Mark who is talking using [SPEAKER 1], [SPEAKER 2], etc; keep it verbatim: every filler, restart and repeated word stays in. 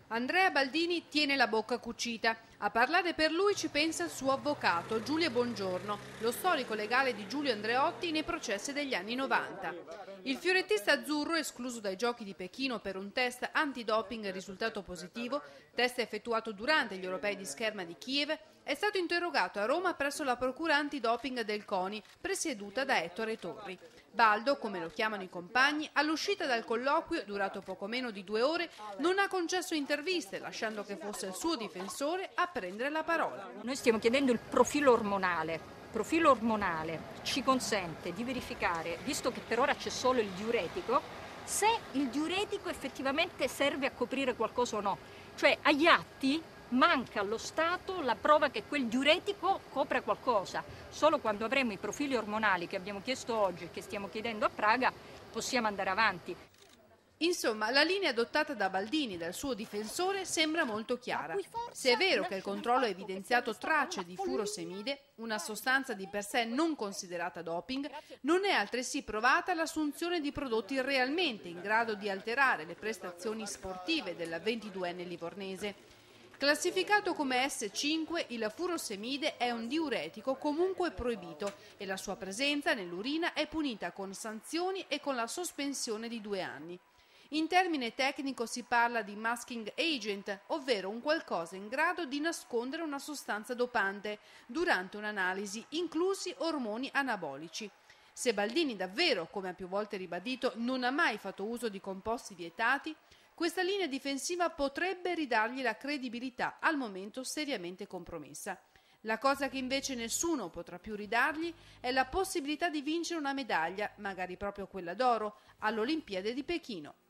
[SPEAKER 1] Andrea Baldini tiene la bocca cucita. A parlare per lui ci pensa il suo avvocato, Giulio Bongiorno, lo storico legale di Giulio Andreotti nei processi degli anni novanta. Il fiorettista azzurro, escluso dai Giochi di Pechino per un test antidoping risultato positivo, test effettuato durante gli europei di scherma di Kiev, è stato interrogato a Roma presso la procura antidoping del CONI, presieduta da Ettore Torri. Baldo, come lo chiamano i compagni, all'uscita dal colloquio, durato poco meno di due ore, non ha concesso interviste, lasciando che fosse il suo difensore a prendere la parola.
[SPEAKER 2] Noi stiamo chiedendo il profilo ormonale. Il profilo ormonale ci consente di verificare, visto che per ora c'è solo il diuretico, se il diuretico effettivamente serve a coprire qualcosa o no. Cioè agli atti manca allo Stato la prova che quel diuretico copra qualcosa. Solo quando avremo i profili ormonali che abbiamo chiesto oggi e che stiamo chiedendo a Praga possiamo andare avanti.
[SPEAKER 1] Insomma, la linea adottata da Baldini e dal suo difensore sembra molto chiara. Se è vero che il controllo ha evidenziato tracce di furosemide, una sostanza di per sé non considerata doping, non è altresì provata l'assunzione di prodotti realmente in grado di alterare le prestazioni sportive della ventiduenne livornese. Classificato come esse cinque, il furosemide è un diuretico comunque proibito e la sua presenza nell'urina è punita con sanzioni e con la sospensione di due anni. In termine tecnico si parla di masking agent, ovvero un qualcosa in grado di nascondere una sostanza dopante durante un'analisi, inclusi ormoni anabolici. Se Baldini davvero, come ha più volte ribadito, non ha mai fatto uso di composti vietati, questa linea difensiva potrebbe ridargli la credibilità, al momento seriamente compromessa. La cosa che invece nessuno potrà più ridargli è la possibilità di vincere una medaglia, magari proprio quella d'oro, all'Olimpiade di Pechino.